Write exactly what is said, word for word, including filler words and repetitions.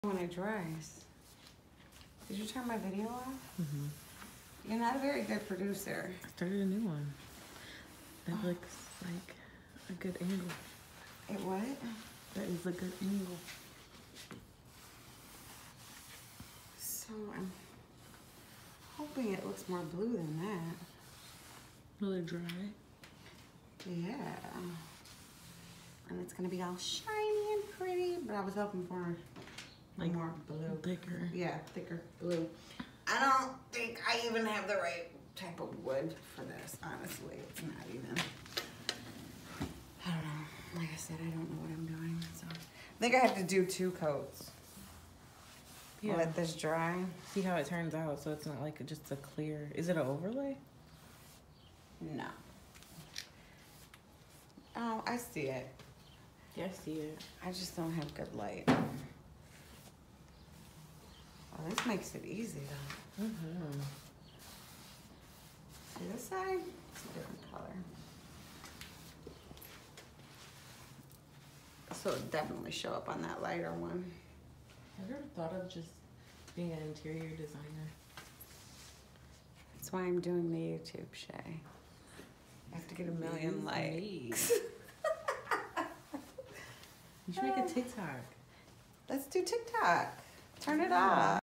when it dries. Did you turn my video off? Mm-hmm. You're not a very good producer. I started a new one. That oh. looks like a good angle. It what? That is a good angle. So I'm hoping it looks more blue than that. Will it dry? Yeah. And it's gonna be all shiny and pretty, but I was hoping for like more blue. Thicker. Yeah, thicker blue. I don't think I even have the right type of wood for this, honestly. It's not even. I don't know. Like I said, I don't know what I'm doing. So I think I have to do two coats. Yeah. Let this dry. See how it turns out, so it's not like just a clear. Is it an overlay? No. Oh, I see it. Yeah, I see it. I just don't have good light. Oh, this makes it easy though. Mm-hmm. See this side? It's a different color. So it'll definitely show up on that lighter one. Have you ever thought of just being an interior designer? That's why I'm doing the YouTube, Shay. I have to get a million likes. You should make a TikTok. Let's do TikTok. Turn it off.